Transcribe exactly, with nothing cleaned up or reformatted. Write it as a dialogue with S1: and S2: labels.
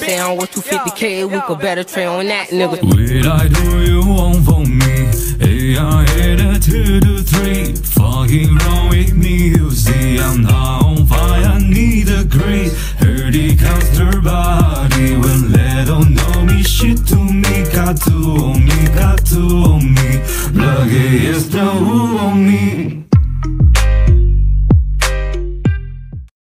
S1: say I'm worth two fifty K, we could better trade on that, nigga.
S2: Will I do you want for me? Hey, I hit a two to three. Fucking wrong with me, you see I'm not on fire, I need a grace. Heard it comes to body when they don't know me. Shit to me, got to on me, got to on me. Lucky is the who on me.